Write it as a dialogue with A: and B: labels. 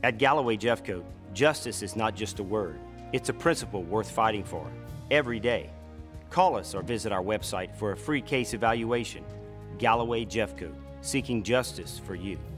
A: At Galloway Jeffcoat, justice is not just a word, it's a principle worth fighting for every day. Call us or visit our website for a free case evaluation. Galloway Jeffcoat, seeking justice for you.